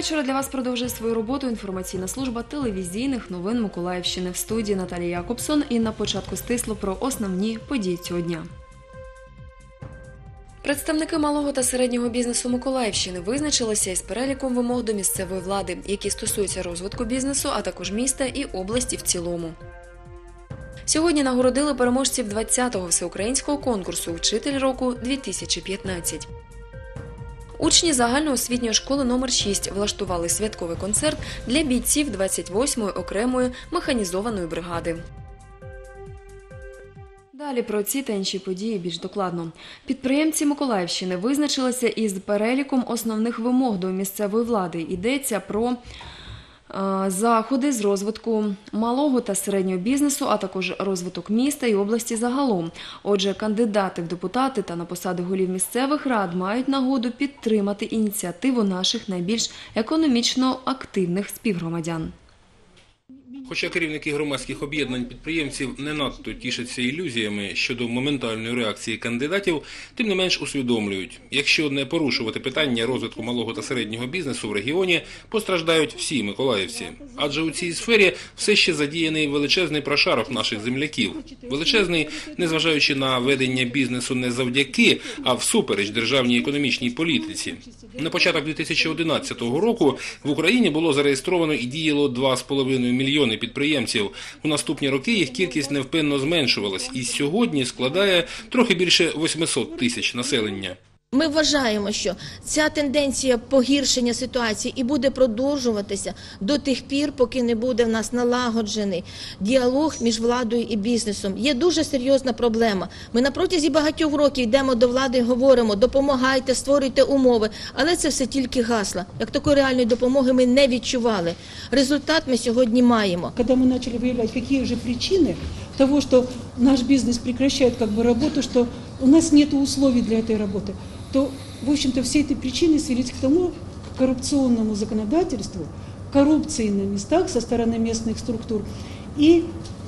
вечора для вас продовжує свою роботу інформаційна служба телевізійних новин Миколаївщини. В студії Наталія Якобсон і на початку стисло про основні події цього дня. Представники малого та середнього бізнесу Миколаївщини визначилися із переліком вимог до місцевої влади, які стосуються розвитку бізнесу, а також міста і області в цілому. Сьогодні нагородили переможців 20-го всеукраїнського конкурсу «Вчитель року-2015». Учні загальноосвітньої школи номер 6 влаштували святковий концерт для бійців 28-ї окремої механізованої бригади. Далі про ці та інші події більш докладно. Підприємці Миколаївщини визначилися із переліком основних вимог до місцевої влади. Йдеться про заходи з розвитку малого та середнього бізнесу, а також розвиток міста і області загалом. Отже, кандидати в депутати та на посади голів місцевих рад мають нагоду підтримати ініціативу наших найбільш економічно активних співгромадян. Хоча керівники громадських об'єднань підприємців не надто тішаться ілюзіями щодо моментальної реакції кандидатів, тим не менш усвідомлюють, якщо не порушувати питання розвитку малого та середнього бізнесу в регіоні, постраждають всі миколаївці. Адже у цій сфері все ще задіяний величезний прошарок наших земляків. Величезний, незважаючи на ведення бізнесу не завдяки, а всупереч державній економічній політиці. На початок 2011 року в Україні було зареєстровано і діяло 2,5 мільйони підприємців. У наступні роки їх кількість невпинно зменшувалась і сьогодні складає трохи більше 800 тисяч населення. Ми вважаємо, що ця тенденція погіршення ситуації і буде продовжуватися до тих пір, поки не буде в нас налагоджений діалог між владою і бізнесом. Є дуже серйозна проблема. Ми на протязі багатьох років йдемо до влади і говоримо: допомагайте, створюйте умови. Але це все тільки гасла. Як такої реальної допомоги ми не відчували. Результат ми сьогодні маємо. Коли ми почали виявляти, які ж причини того, що наш бізнес прекращає роботу, що у нас немає умов для цієї роботи, то, в общем-то, все эти причины свелись к тому, к коррупционному законодательству, коррупции на местах со стороны местных структур и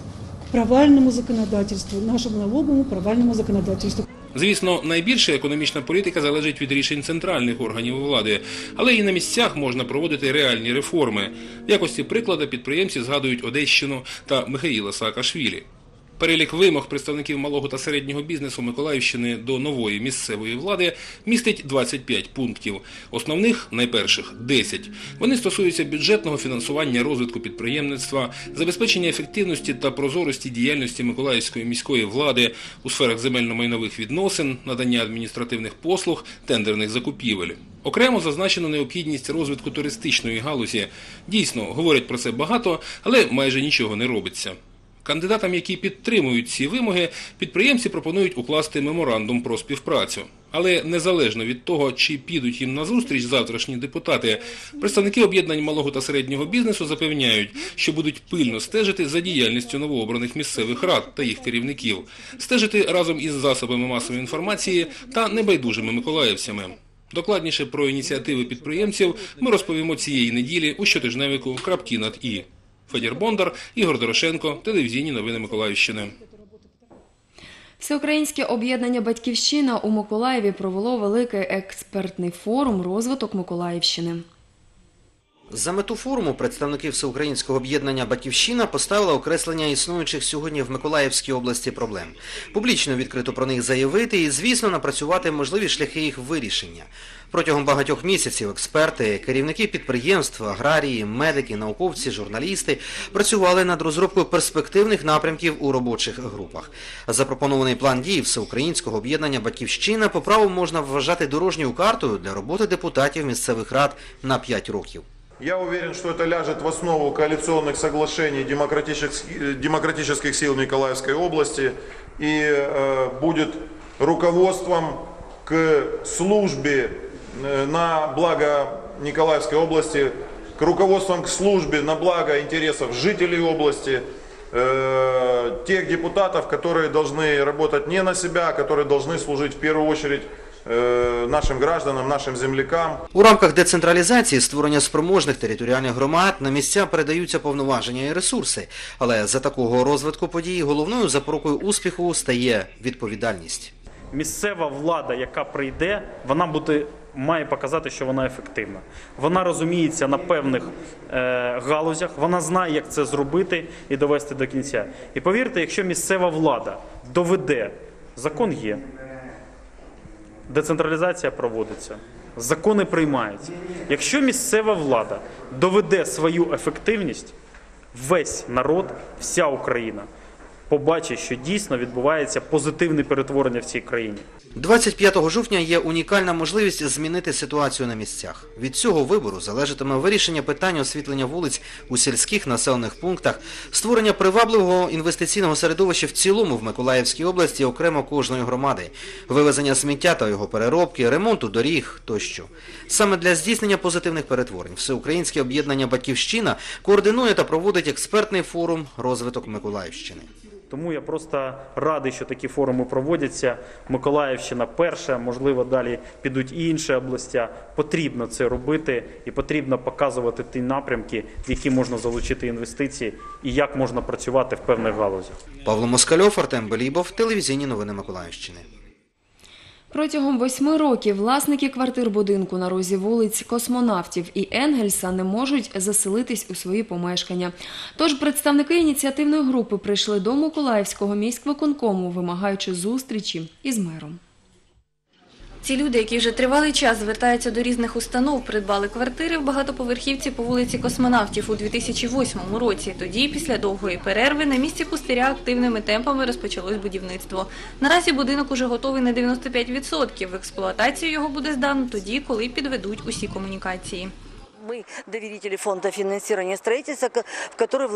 к провальному законодательству, нашему налоговому провальному законодательству. Звісно, найбільше економічна політика залежить від рішень центральних органів влади, але і на місцях можна проводити реальні реформи. В якості прикладу підприємці згадують Одещину та Михаїла Саакашвілі. Перелік вимог представників малого та середнього бізнесу Миколаївщини до нової місцевої влади містить 25 пунктів. Основних, найперших, 10. Вони стосуються бюджетного фінансування розвитку підприємництва, забезпечення ефективності та прозорості діяльності Миколаївської міської влади у сферах земельно-майнових відносин, надання адміністративних послуг, тендерних закупівель. Окремо зазначено необхідність розвитку туристичної галузі. Дійсно, говорять про це багато, але майже нічого не робиться. Кандидатам, які підтримують ці вимоги, підприємці пропонують укласти меморандум про співпрацю. Але незалежно від того, чи підуть їм назустріч завтрашні депутати, представники об'єднань малого та середнього бізнесу запевняють, що будуть пильно стежити за діяльністю новообраних місцевих рад та їх керівників, стежити разом із засобами масової інформації та небайдужими миколаївцями. Докладніше про ініціативи підприємців ми розповімо цієї неділі у щотижневику «Крапки над І». Федір Бондар, Ігор Дорошенко, телевізійні новини Миколаївщини. Всеукраїнське об'єднання «Батьківщина» у Миколаєві провело великий експертний форум «Розвиток Миколаївщини». За мету форуму представники Всеукраїнського об'єднання «Батьківщина» поставили окреслення існуючих сьогодні в Миколаївській області проблем. Публічно відкрито про них заявити і, звісно, напрацювати можливі шляхи їх вирішення. Протягом багатьох місяців експерти, керівники підприємств, аграрії, медики, науковці, журналісти працювали над розробкою перспективних напрямків у робочих групах. Запропонований план дій Всеукраїнського об'єднання «Батьківщина» по праву можна вважати дорожньою картою для роботи депутатів місцевих рад на 5 років. Я уверен, что это ляжет в основу коалиционных соглашений демократических сил Николаевской области и будет руководством к службе на благо Николаевской области, к руководством к службе на благо интересов жителей области, тех депутатов, которые должны работать не на себя, которые должны служить в первую очередь нашим гражданам, нашим землякам. У рамках децентралізації, створення спроможних територіальних громад на місця передаються повноваження і ресурси. Але за такого розвитку подій головною запорукою успіху стає відповідальність. Місцева влада, яка прийде, вона буде має показати, що вона ефективна. Вона розуміється на певних галузях, вона знає, як це зробити і довести до кінця. І повірте, якщо місцева влада доведе, закон є, децентралізація проводиться, закони приймаються. Якщо місцева влада доведе свою ефективність, весь народ, вся Україна побачить, що дійсно відбувається позитивне перетворення в цій країні. 25 жовтня є унікальна можливість змінити ситуацію на місцях. Від цього вибору залежатиме вирішення питань освітлення вулиць у сільських населених пунктах, створення привабливого інвестиційного середовища в цілому в Миколаївській області окремо кожної громади, вивезення сміття та його переробки, ремонту доріг тощо. Саме для здійснення позитивних перетворень Всеукраїнське об'єднання «Батьківщина» координує та проводить експертний форум «Розвиток Миколаївщини». Тому я просто радий, що такі форуми проводяться. Миколаївщина перша, можливо, далі підуть і інші області. Потрібно це робити і потрібно показувати ті напрямки, в які можна залучити інвестиції і як можна працювати в певних галузях. Павло Москальов, Артем Белібов, телевізійні новини Миколаївщини. Протягом 8 років власники квартир будинку на розі вулиць Космонавтів і Енгельса не можуть заселитись у свої помешкання. Тож представники ініціативної групи прийшли до Миколаївського міськвиконкому, вимагаючи зустрічі із мером. Ці люди, які вже тривалий час звертаються до різних установ, придбали квартири в багатоповерхівці по вулиці Космонавтів у 2008 році. Тоді, після довгої перерви, на місці пустиря активними темпами розпочалось будівництво. Наразі будинок уже готовий на 95%. В експлуатацію його буде здано тоді, коли підведуть усі комунікації. Мы доверители фонда финансирования строительства, в который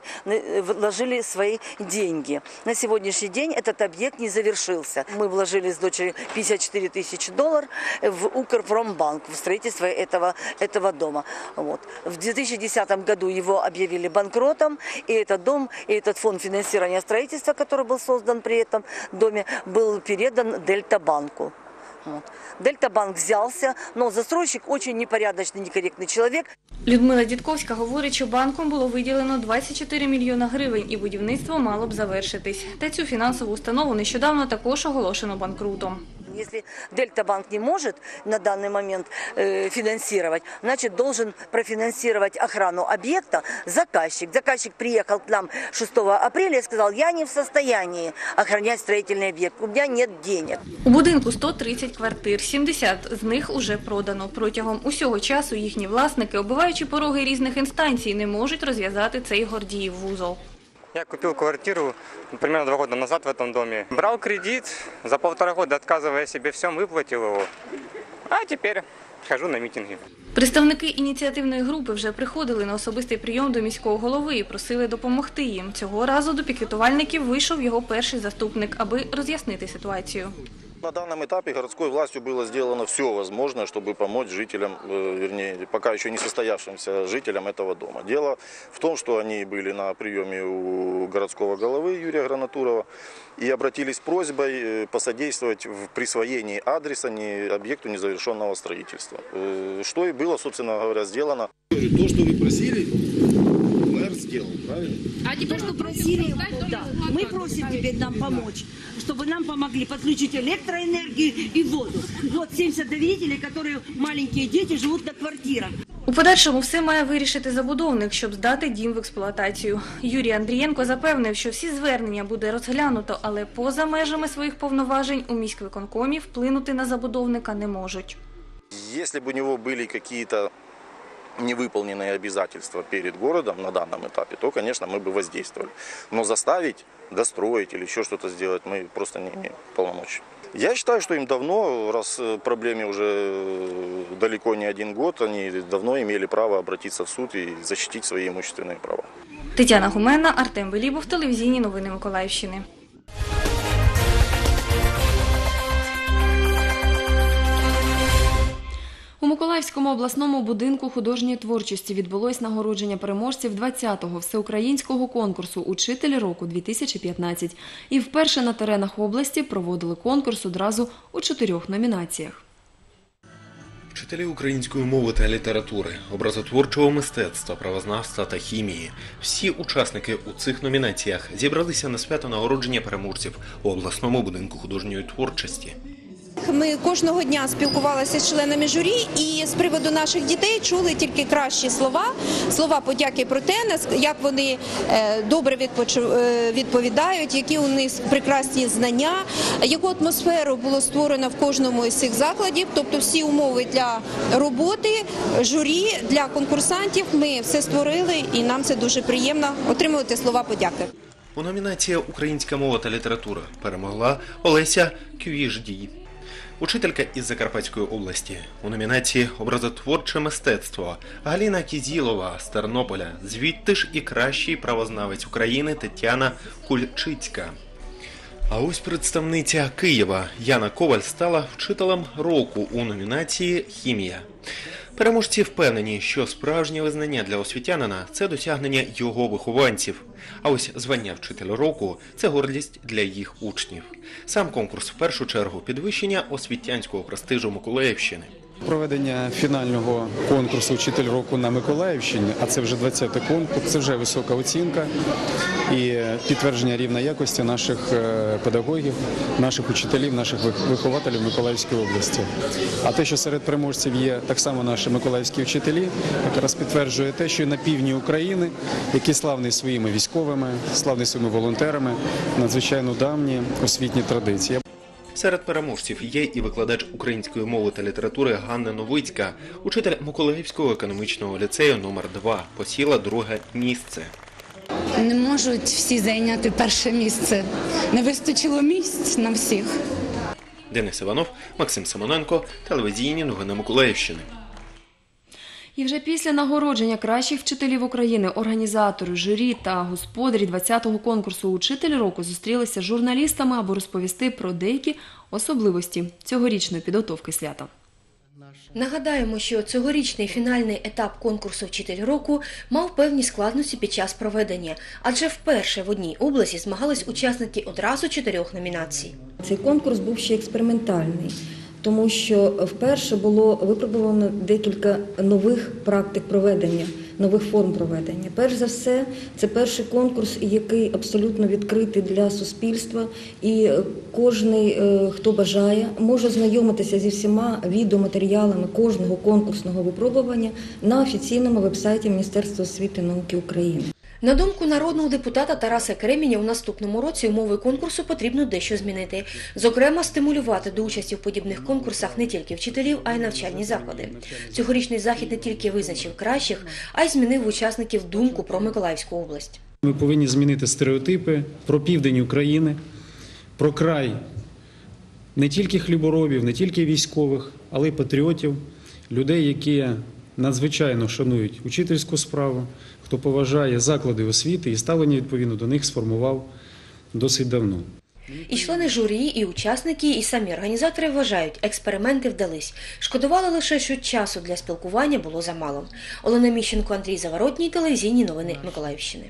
вложили свои деньги. На сегодняшний день этот объект не завершился. Мы вложили с дочерью $54 000 в Укрпромбанк в строительство этого дома. Вот. В 2010 году его объявили банкротом, и этот дом, и этот фонд финансирования строительства, который был создан при этом доме, был передан Дельта-банку. Вот. Дельта-банк взялся, но застройщик очень непорядочный, некорректный человек. Людмила Дідковська говорить, що банком було виділено 24 мільйона гривень і будівництво мало б завершитись. Та цю фінансову установу нещодавно також оголошено банкрутом. Если Дельта-банк не может на данный момент финансировать, значит должен профинансировать охрану объекта заказчик. Заказчик приехал к нам 6 апреля и сказал: я не в состоянии охранять строительный объект, у меня нет денег. У будинку 130 квартир, 70 з них уже продано. Протягом усього часу їхні власники, оббиваючи пороги різних інстанцій, не можуть розв'язати цей Гордіїв вузол. Я купил квартиру примерно 2 года назад в этом доме. Брал кредит, за 1,5 года, отказывая себе всем, выплатил его. А теперь хожу на митинги. Представники ініціативної групи вже приходили на особистий прийом до міського голови і просили допомогти їм. Цього разу до пікетувальників вийшов його перший заступник, аби роз'яснити ситуацію. На данном этапе городской властью было сделано все возможное, чтобы помочь жителям, вернее, пока еще не состоявшимся жителям этого дома. Дело в том, что они были на приеме у городского головы Юрия Гранатурова и обратились с просьбой посодействовать в присвоении адреса объекту незавершенного строительства. Что и было, собственно говоря, сделано. То, что вы просили, мэр сделал, правильно? А не то, что просили, да. Мы просим теперь нам помочь, чтобы нам помогли подключить электроэнергию и воду. Вот 70 доверителей, которые маленькие дети живут на квартирах. У подальшому все має вирішити забудовник, щоб здати дім в експлуатацію. Юрій Андрієнко запевнив, що всі звернення буде розглянуто, але поза межами своїх повноважень у міськвиконкомі вплинути на забудовника не можуть. Если бы у него были какие-то невыполненные обязательства перед городом на данном этапе, то, конечно, мы бы воздействовали. Но заставить, достроить или еще что-то сделать мы просто не имеем полномочий. Я считаю, что им давно, раз проблеме уже далеко не 1 год, они давно имели право обратиться в суд и защитить свои имущественные права. Тетяна Гуменна, Артем Белібов, телевізійні новини Миколаївщини. У Миколаївському обласному будинку художньої творчості відбулось нагородження переможців 20-го всеукраїнського конкурсу «Учитель року-2015». І вперше на теренах області проводили конкурс одразу у 4 номінаціях. Вчителі української мови та літератури, образотворчого мистецтва, правознавства та хімії. Всі учасники у цих номінаціях зібралися на свято нагородження переможців у обласному будинку художньої творчості. Ми кожного дня спілкувалися з членами журі і з приводу наших дітей чули тільки кращі слова подяки про те, як вони добре відповідають, які у них прекрасні знання, яку атмосферу було створено в кожному із цих закладів, тобто всі умови для роботи, журі, для конкурсантів ми все створили і нам це дуже приємно отримувати слова подяки. У номінації «Українська мова та література» перемогла Олеся Кюїждій, учителька із Закарпатської області. У номінації «Образотворче мистецтво» Галина Кізілова з Тернополя, звідти ж і кращий правознавець України Тетяна Кульчицька. А ось представниця Києва Яна Коваль стала вчителем року у номінації «Хімія». Переможці впевнені, що справжнє визнання для освітянина – це досягнення його вихованців. А ось звання вчителя року – це гордість для їх учнів. Сам конкурс в першу чергу підвищення освітянського престижу Миколаївщини. Проведення фінального конкурсу «Вчитель року» на Миколаївщині, а це вже 20-й конкурс, це вже висока оцінка і підтвердження рівня якості наших педагогів, наших учителів, наших вихователів Миколаївської області. А те, що серед переможців є так само наші миколаївські вчителі, якраз підтверджує те, що і на півдні України, які славні своїми військовими, славні своїми волонтерами, надзвичайно давні освітні традиції. Серед переможців є і викладач української мови та літератури Ганна Новицька, учитель Миколаївського економічного ліцею номер 2, посіла друге місце. Не можуть всі зайняти перше місце. Не вистачило місць на всіх. Денис Іванов, Максим Симоненко, телевізійні новини Миколаївщини. І вже після нагородження кращих вчителів України організатори, журі та господарі 20-го конкурсу «Учитель року» зустрілися з журналістами, аби розповісти про деякі особливості цьогорічної підготовки свята. Нагадаємо, що цьогорічний фінальний етап конкурсу «Вчитель року» мав певні складності під час проведення, адже вперше в одній області змагались учасники одразу 4 номінацій. Цей конкурс був ще експериментальний, тому що вперше було випробовано декілька нових практик проведення, нових форм проведення. Перш за все, це перший конкурс, який абсолютно відкритий для суспільства, і кожен, хто бажає, може знайомитися зі всіма відеоматеріалами кожного конкурсного випробування на офіційному вебсайті Міністерства освіти і науки України. На думку народного депутата Тараса Кременя, у наступному році умови конкурсу потрібно дещо змінити. Зокрема, стимулювати до участі в подібних конкурсах не тільки вчителів, а й навчальні заклади. Цьогорічний захід не тільки визначив кращих, а й змінив учасників думку про Миколаївську область. Ми повинні змінити стереотипи про південь України, про край не тільки хліборобів, не тільки військових, але й патріотів, людей, які надзвичайно шанують учительську справу, хто поважає заклади освіти і ставлення відповідно до них сформував досить давно. І члени журі, і учасники, і самі організатори вважають, експерименти вдались. Шкодували лише, що часу для спілкування було замало. Олена Міщенко, Андрій Заворотній, телевізійні новини Миколаївщини.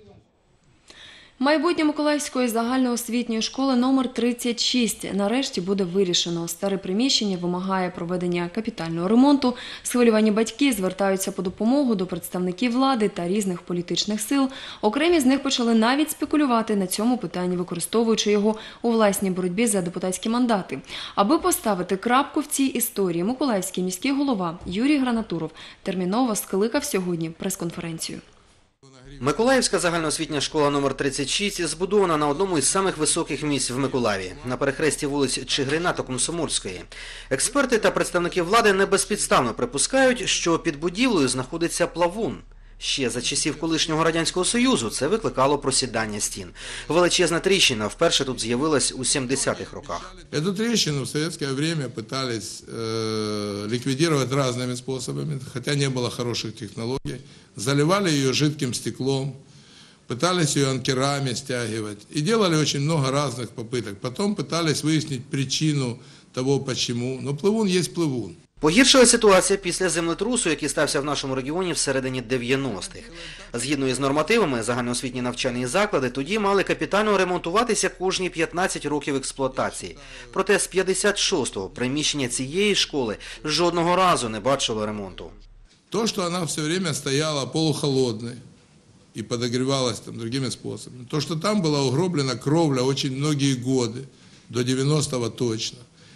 Майбутнє Миколаївської загальноосвітньої школи номер 36 нарешті буде вирішено. Старе приміщення вимагає проведення капітального ремонту. Схвильовані батьки звертаються по допомогу до представників влади та різних політичних сил. Окремі з них почали навіть спекулювати на цьому питанні, використовуючи його у власній боротьбі за депутатські мандати. Аби поставити крапку в цій історії, миколаївський міський голова Юрій Гранатуров терміново скликав сьогодні прес-конференцію. Миколаївська загальноосвітня школа номер 36 збудована на одному із самих високих місць в Миколаєві, на перехресті вулиць Чигирина та Комсомольської. Експерти та представники влади не безпідставно припускають, що під будівлею знаходиться плавун. Ще за часів колишнього Радянського Союзу це викликало просідання стін. Величезна тріщина вперше тут з'явилась у 70-х роках. Эту трещину в советское время пытались ликвидировать разными способами, хотя не было хороших технологий. Заливали ее жидким стеклом, пытались ее анкерами стягивать. И делали очень много разных попыток. Потом пытались выяснить причину того, почему. Но плывун есть плывун. Погіршила ситуація після землетрусу, який стався в нашому регіоні всередині 90-х. Згідно із нормативами, загальноосвітні навчальні заклади тоді мали капітально ремонтуватися кожні 15 років експлуатації. Проте з 56-го приміщення цієї школи жодного разу не бачило ремонту. То, что она все время стояла полухолодной и подогревалась там другими способами, то, что там была угроблена кровля очень многие годы, до 90-го точно,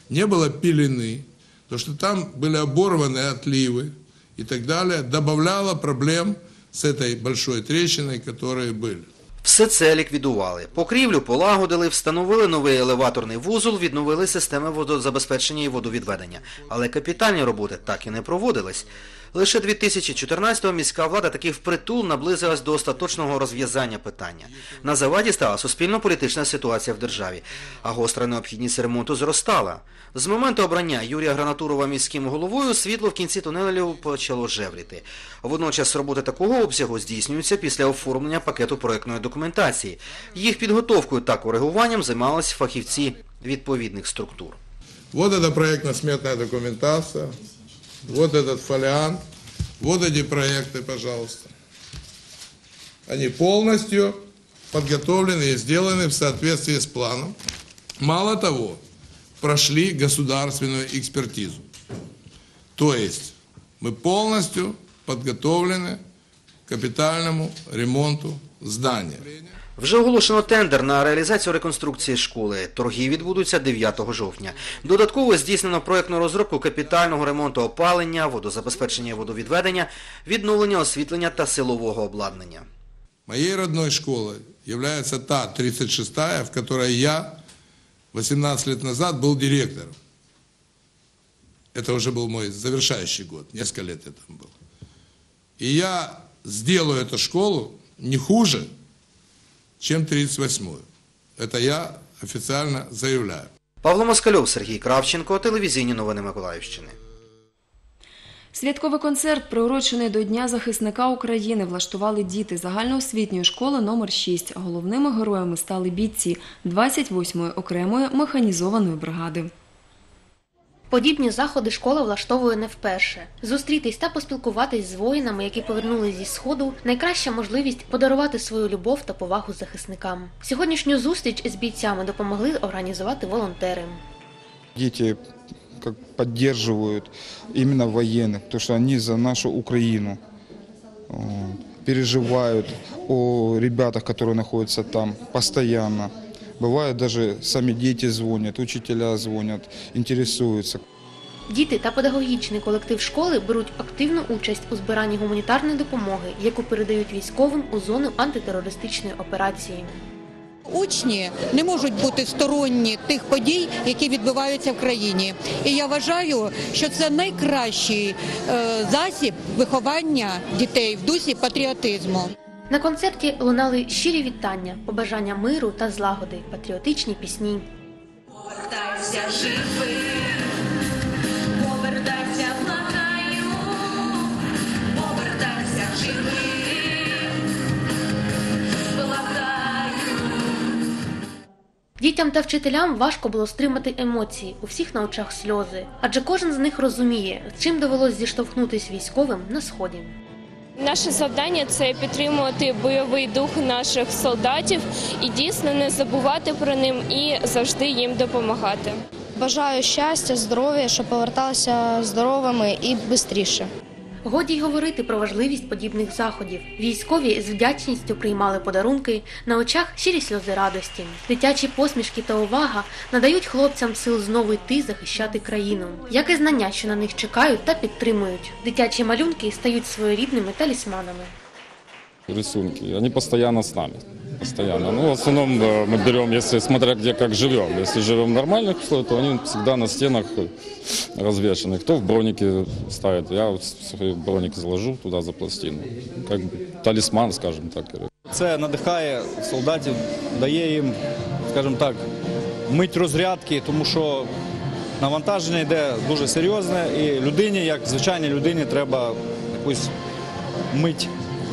не было пелены, то, что там были оборваны отливы и так далее, добавляло проблем с этой большой трещиной, которые были. Все це ліквідували. Покрівлю полагодили, встановили новий елеваторний вузол, відновили системи водозабезпечення і водовідведення. Але капітальні роботи так і не проводились. Лише 2014-го міська влада таки впритул наблизилась до остаточного розв'язання питання. На заваді стала суспільно-політична ситуація в державі, а гостра необхідність ремонту зростала. З моменту обрання Юрія Гранатурова міським головою світло в кінці тунелю почало жевріти. Водночас роботи такого обсягу здійснюються після оформлення пакету проєктної документації. Їх підготовкою та коригуванням займалися фахівці відповідних структур. Вот эта проектно-сметная документация. Вот этот фолиант, вот эти проекты, пожалуйста. Они полностью подготовлены и сделаны в соответствии с планом. Мало того, прошли государственную экспертизу. То есть мы полностью подготовлены к капитальному ремонту здания. Вже оголошено тендер на реалізацію реконструкції школи. Торги відбудуться 9 жовтня. Додатково здійснено проєктну розробку капітального ремонту опалення, водозабезпечення і водовідведення, відновлення освітлення та силового обладнання. Моей родной школой является та 36-я, в которой я 18 лет назад был директором. Это уже был мой завершающий год, несколько лет я там был. И я сделаю эту школу не хуже, чем 38-ю. Это я официально заявляю. Павло Москальов, Сергій Кравченко, телевізійні новини Миколаївщини. Святковий концерт, приурочений до Дня захисника України, влаштували діти загальноосвітньої школи номер 6. Головними героями стали бійці 28-ї окремої механізованої бригади. Подібні заходи школа влаштовує не вперше. Зустрітись та поспілкуватись з воїнами, які повернулись зі Сходу – найкраща можливість подарувати свою любов та повагу захисникам. Сьогоднішню зустріч з бійцями допомогли організувати волонтери. Діти підтримують іменно воєнних, тому що вони за нашу Україну. Переживають о ребятах, які знаходяться там постійно. Бывает, даже сами дети звонят, учителя звонят, интересуются. Діти та педагогічний колектив школи беруть активну участь у збиранні гуманітарної допомоги, яку передають військовим у зону антитерористичної операції. Учні не можуть бути сторонні тих подій, які відбуваються в країні. І я вважаю, що це найкращий засіб виховання дітей в дусі патріотизму. На концерті лунали щирі вітання, побажання миру та злагоди, патріотичні пісні. Повертайся живим, повертайся, благаю, повертайся живим, благаю. Дітям та вчителям важко було стримати емоції, у всіх на очах сльози. Адже кожен з них розуміє, з чим довелось зіштовхнутись військовим на Сході. Наше завдання – це підтримувати бойовий дух наших солдатів і дійсно не забувати про них і завжди їм допомагати. Бажаю щастя, здоров'я, щоб поверталися здоровими і швидше. Годі й говорити про важливість подібних заходів. Військові з вдячністю приймали подарунки, на очах щирі сльози радості. Дитячі посмішки та увага надають хлопцям сил знову йти захищати країну. Як і знання, що на них чекають та підтримують. Дитячі малюнки стають своєрідними талісманами. Рисунки, они постоянно с нами. Постоянно. Ну, в основном мы берем, если смотря где как живем. Если живем в нормальных условиях, то они всегда на стенах развешаны. Кто в броники ставит, я вот свои броники заложу туда за пластину. Как талисман, скажем так. Це надихає солдатів, дає їм, скажімо так, мить розрядки, тому що навантаження йде дуже серйозне і людині, як звичайній людині, треба якусь мить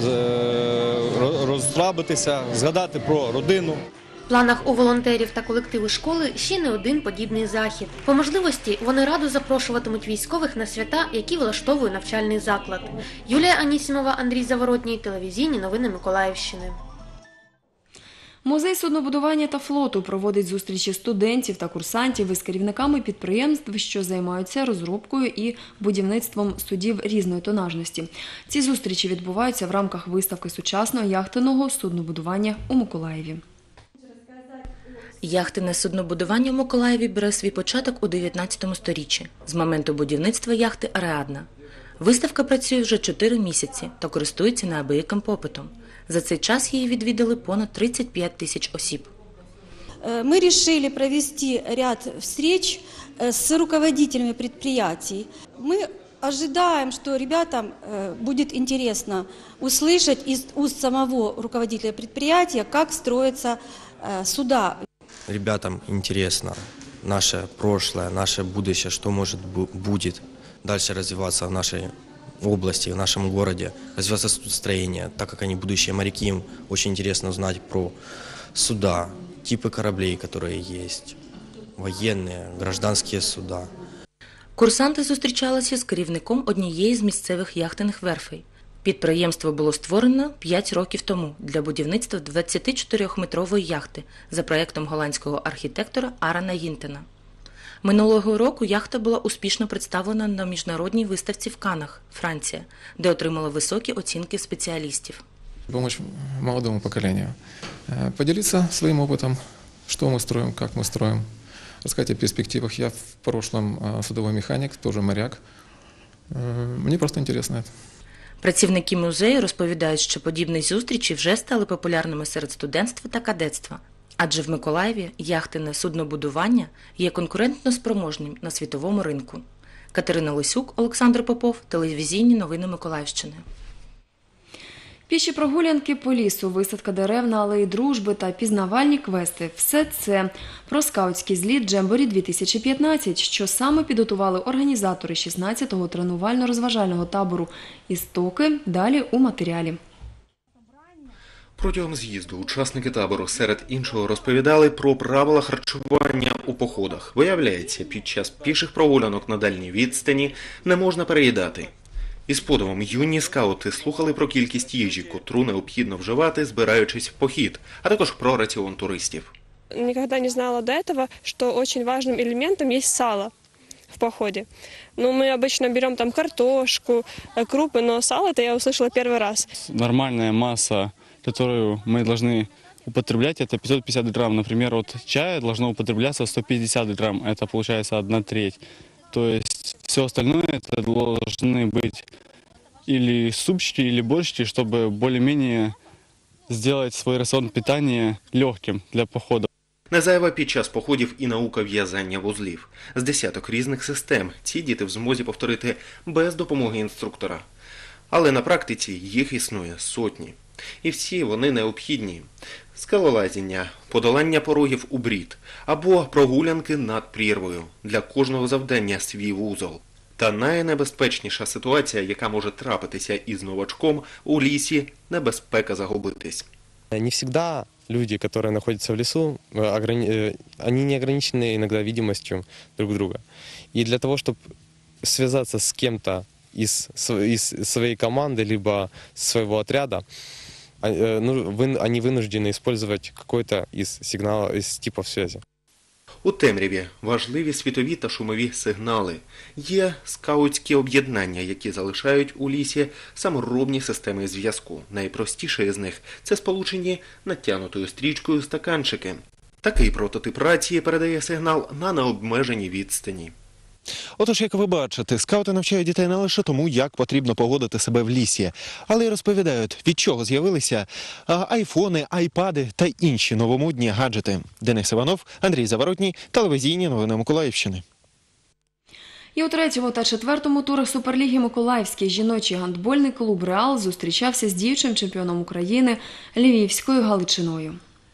розслабитися, згадати про родину. В планах у волонтерів та колективу школи ще не один подібний захід. По можливості вони радо запрошуватимуть військових на свята, які влаштовує навчальний заклад. Юлія Анісімова, Андрій Заворотній, телевізійні новини Миколаївщини. Музей суднобудування та флоту проводить зустрічі студентів та курсантів із керівниками підприємств, що займаються розробкою і будівництвом судів різної тонажності. Ці зустрічі відбуваються в рамках виставки сучасного яхтенного суднобудування у Миколаєві. Яхтенне суднобудування в Миколаєві бере свій початок у 19 сторіччі, з моменту будівництва яхти «Ариадна». Виставка працює вже 4 місяці та користується неабияким попитом. За цей час її відвідали понад 35 тисяч осіб. Мы решили провести ряд встреч с руководителями предприятий. Мы ожидаем, что ребятам будет интересно услышать из уст самого руководителя предприятия, как строятся суда. Ребятам интересно наше прошлое, наше будущее, что будет дальше развиваться в нашей области, в нашем городе, развиваться судостроение. Так как они будущие моряки, им очень интересно узнать про суда, типы кораблей, которые есть, военные, гражданские суда. Курсанти зустрічалися з керівником однієї з місцевих яхтенних верфей. Підприємство було створено 5 років тому для будівництва 24-метрової яхти за проєктом голландського архітектора Арена Гінтена. Минулого року яхта була успішно представлена на міжнародній виставці в Каннах, Франція, де отримала високі оцінки спеціалістів. Помочь молодому поколению, поделиться своим опытом, что мы строим, как мы строим, рассказать о перспективах. Я в прошлом судовой механик, тоже моряк. Мне просто интересно это. Працівники музею розповідають, що подібні зустрічі вже стали популярними серед студентства та кадетства. Адже в Миколаєві яхтенне суднобудування є конкурентно спроможним на світовому ринку. Катерина Лисюк, Олександр Попов, телевізійні новини Миколаївщини. Піші прогулянки по лісу, висадка дерев на алеї Дружби та пізнавальні квести – все це про скаутський зліт «Джемборі-2015», що саме підготували організатори 16-го тренувально-розважального табору «Істоки». Далі у матеріалі. Протягом з'їзду учасники табору серед іншого розповідали про правила харчування у походах. Виявляється, під час піших прогулянок на дальній відстані не можна переїдати. Із подивом юні скаути слухали про кількість їжі, котру необхідно вживати, збираючись в похід, а також про раціон туристів. Никогда не знала до этого, что очень важным элементом есть сало в походе. Ну, мы обычно берем там картошку, крупы, но сало это я услышала первый раз. Нормальная масса, которую мы должны употреблять, это 550 грамм. Например, от чая должно употребляться 150 грамм, это получается 1/3. То есть все остальное это должны быть или супчики, или борщики, чтобы более-менее сделать свой рацион питания легким для похода. Не зайва під час походів і наука в'язання вузлів. З десяток різних систем ці діти в змозі повторити без допомоги інструктора. Але на практиці їх існує сотні. І всі вони необхідні. Скелолазіння, подолання порогів у брід або прогулянки над прірвою. Для кожного завдання свій вузол. Та найнебезпечніша ситуація, яка може трапитися із новачком у лісі – небезпека загубитись. Не всегда люди, которые находятся в лесу, они не ограничены иногда видимостью друг друга. И для того, чтобы связаться с кем-то из своей команды, либо своего отряда, они вынуждены использовать какой-то из типов связи. У темряві важливі світові та шумові сигнали. Є скаутські об'єднання, які залишають у лісі саморобні системи зв'язку. Найпростіше з них – це сполучені натягнутою стрічкою стаканчики. Такий прототип рації передає сигнал на необмеженій відстані. Отож, як ви бачите, скаути навчають дітей не лише тому, як потрібно поводити себе в лісі, але й розповідають, від чого з'явилися айфони, айпади та інші новомодні гаджети. Денис Іванов, Андрій Заворотній, телевізійні новини Миколаївщини. І у третьому та четвертому турах Суперліги Миколаївський жіночий гандбольний клуб «Реал» зустрічався з діючим чемпіоном України Львівською Галичиною.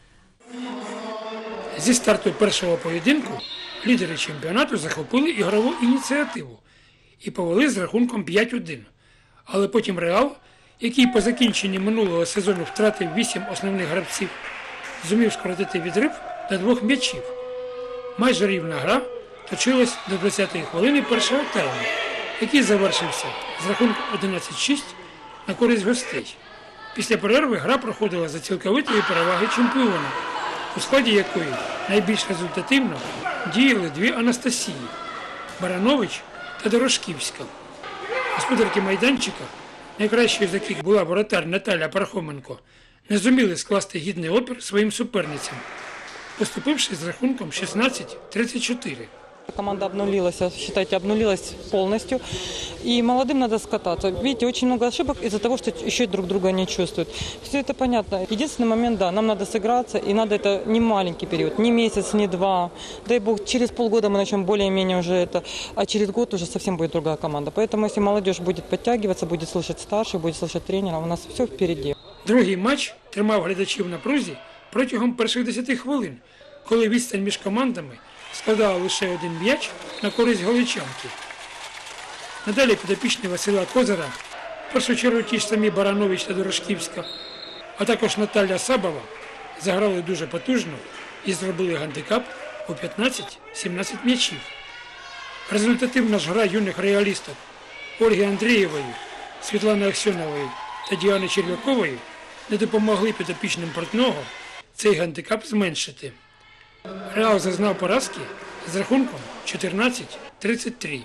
Зі старту першого поєдинку лідери чемпіонату захопили ігрову ініціативу і повели з рахунком 5-1. Але потім «Реал», який по закінченні минулого сезону втратив 8 основних гравців, зумів скоротити відрив до 2 м'ячів. Майже рівна гра точилась до 20-ї хвилини першого тайму, який завершився з рахунком 11-6 на користь гостей. Після перерви гра проходила за цілковитої переваги чемпіона, у складі якої найбільш результативно діяли дві Анастасії – Баранович та Дорошківська. Господарки майданчика, найкращою з яких була воротар Наталя Пархоменко, не зуміли скласти гідний опір своїм суперницям. поступивши з рахунком 16-34. Команда обнулилась, считайте, обнулилась полностью. И молодым надо скататься. Видите, очень много ошибок из-за того, что еще друг друга не чувствуют. Все это понятно. Единственный момент, да, нам надо сыграться, и надо это не маленький период, не месяц, не два. Дай бог, через полгода мы начнем более-менее уже это, а через год уже совсем будет другая команда. Поэтому, если молодежь будет подтягиваться, будет слышать старших, будет слышать тренера, у нас все впереди. Другий матч тримав глядачів на прузі протягом перших 10 хвилин, коли відстань між командами складала лише один м'яч на користь галичанки. Надалі підопічні Василя Козира, в першу чергу ті ж самі Баранович та Дорошківська, а також Наталя Сабова заграли дуже потужно і зробили гандикап у 15-17 м'ячів. Результативна ж гра юних реалісток Ольги Андрієвої, Світлани Аксьонової та Діани Черв'якової не допомогли підопічним Портного цей гандикап зменшити. Реал зазнав поразки з рахунком 14-33.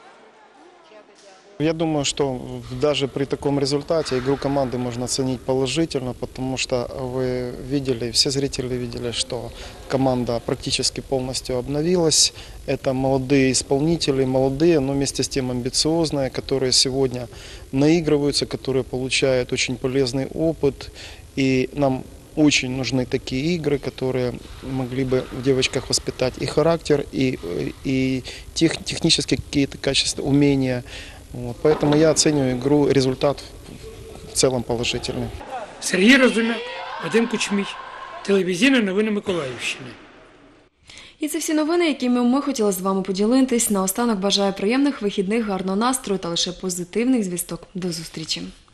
Я думаю, что даже при таком результате игру команды можно оценить положительно, потому что вы видели, все зрители видели, что команда практически полностью обновилась. Это молодые исполнители, молодые, но вместе с тем амбициозные, которые сегодня наигрываются, которые получают очень полезный опыт. И нам очень нужны такие игры, которые могли бы в девочках воспитать и характер, и технические какие-то качества, умения. Вот. Поэтому я оцениваю игру, результат в целом положительный. Сергій Розумяк, Вадим Кучмій, телевізійні новини Миколаївщини. І це всі новини, якими ми хотіли з вами поділитись. Наостанок бажаю приємних вихідних, гарного настрою та лише позитивних звісток. До зустрічі.